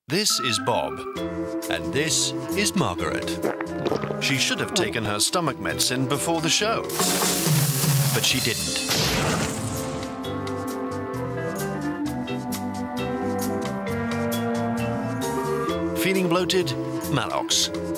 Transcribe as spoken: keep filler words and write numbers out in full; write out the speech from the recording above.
This is Bob, and this is Margaret. She should have taken her stomach medicine before the show, but she didn't. Feeling bloated? Maalox.